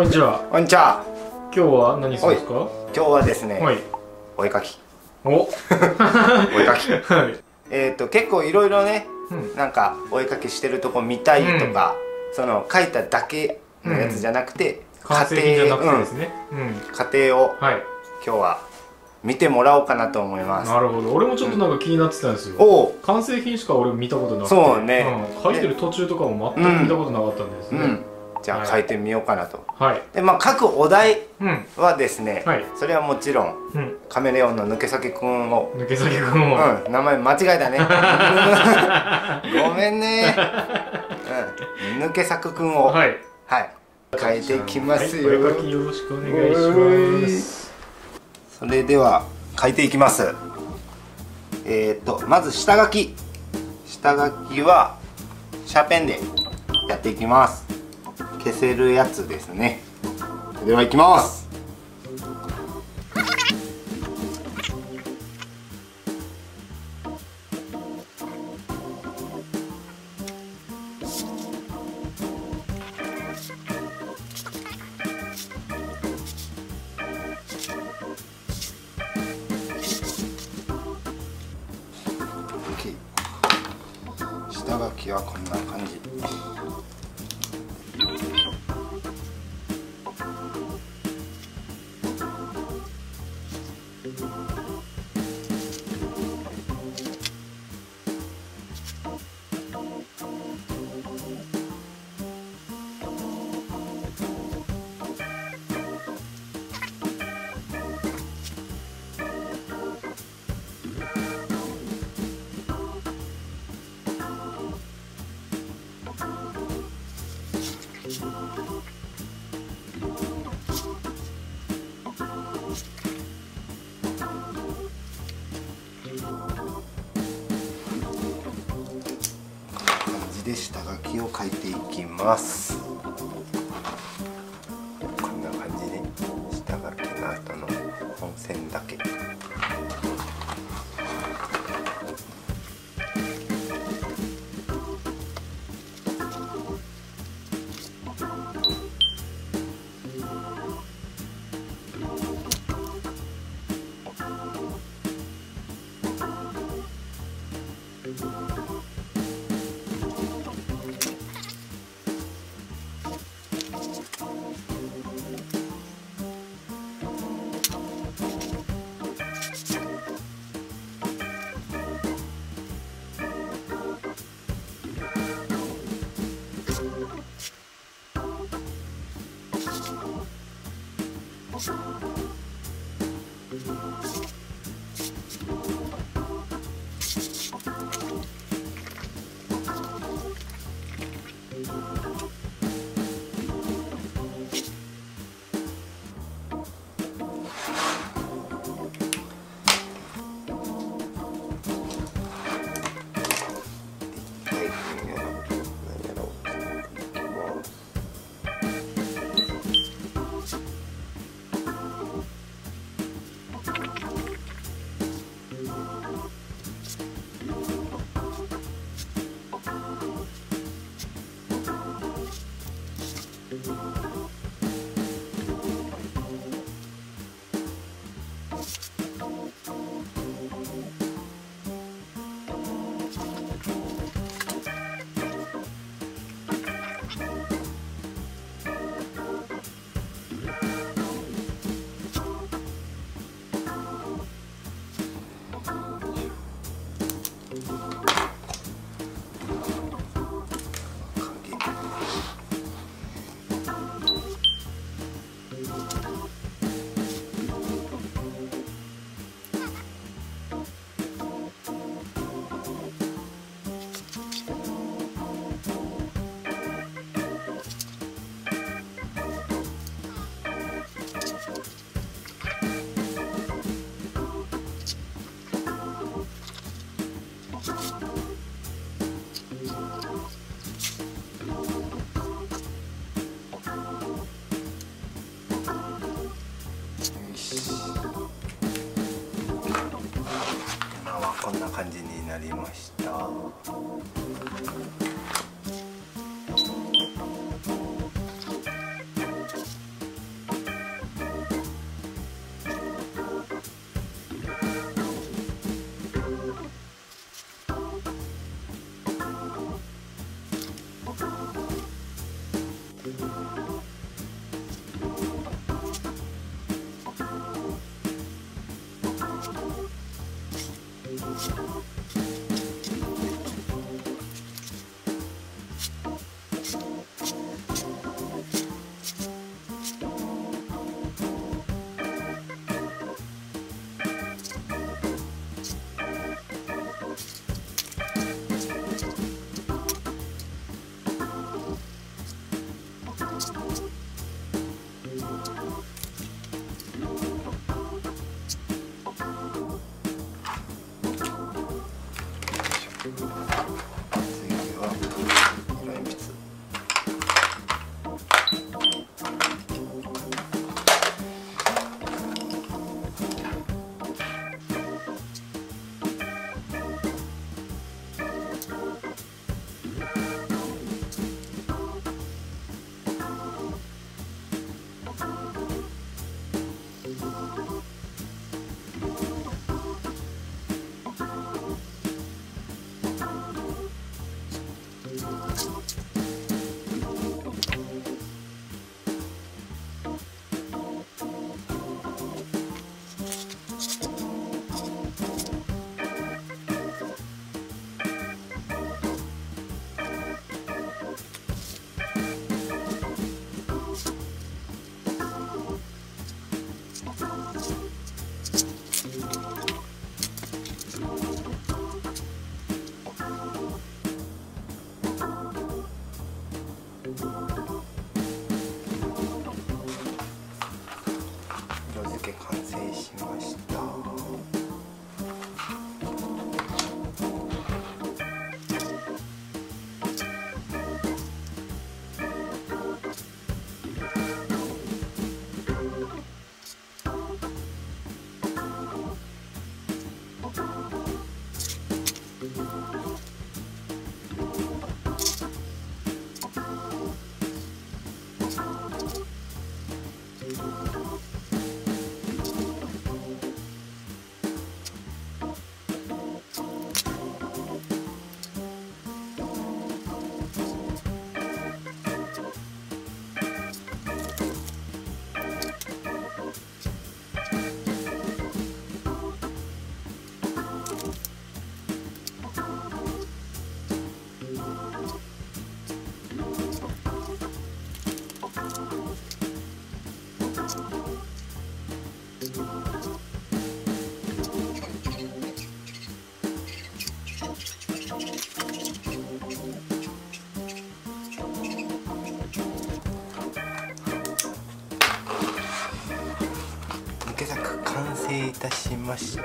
にちは。 こんにちは。 今日は何するんですか？ 今日はですね、 はい。 お絵かき。 お。 お絵かき。 はい。 結構いろいろね、 うんなんかお絵かきしてるとこ見たいとか、その描いただけのやつじゃなくて、 完成品じゃなくてですね。 家庭をはい。 今日は見てもらおうかなと思います。 なるほど。俺もちょっとなんか気になってたんですよ。 おお。 完成品しか俺見たことなくて。 そうね。 描いてる途中とかも全く見たことなかったんですね。 じゃあ描いてみようかなと。 はい。 で、まあ描くお題はですね、それはもちろんカメレオンの抜け先くんを。 抜け先くんを。 名前間違えたね。ごめんね。抜け先くんを。はい。描いていきますよ。 お絵描きよろしくお願いします。 それでは描いていきます。まず下書き。下書きはシャーペンでやっていきます。消せるやつですね。ではいきます。下書きはこんな感じ。で下書きを書いていきます。こんな感じで下書きの後の本線だけ。こんな感じになりました。 色付け完成しました。抜け作完成いたしました。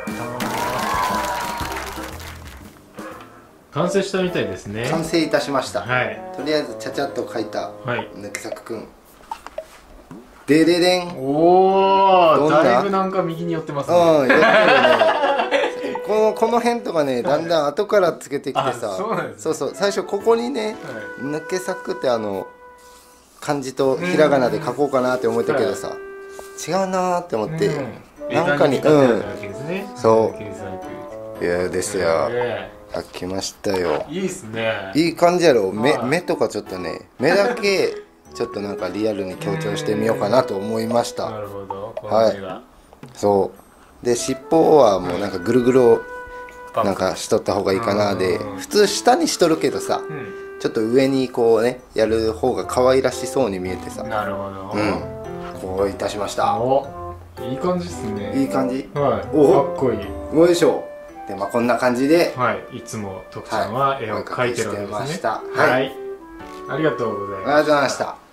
完成したみたいですね。 完成いたしました。 はい。 とりあえずちゃちゃっと描いたはい。 抜け作くん。でででん。 おお、 どんなだいぶなんか右に寄ってますね。 うん、やってるね。この辺とかね、だんだん後からつけてきてさ、 そうなんですね。 そうそう、最初ここにね、 は抜け作って漢字とひらがなで書こうかなって思ったけどさ、違うなーって思って、なんかに、そう、いやですよ、書きましたよ。 いいっすね。 いい感じやろ。目とかちょっとね、目だけちょっとなんかリアルに強調してみようかなと思いましなた。 るほど。 はい。そうで、尻尾はもうなんかぐるぐるをなんかしとった方がいいかなで、普通下にしとるけどさ、ちょっと上にこうねやる方が可愛らしそうに見えてさ、 なるほど。 こういたしました。 お、いい感じっすね。 いい感じ。 はい。 お、 かっこいい。 よいしょ。で、まあこんな感じで、 はい。いつも徳ちゃんは絵を描いてるわけですね。 はい。 ありがとうございます。 ありがとうございました。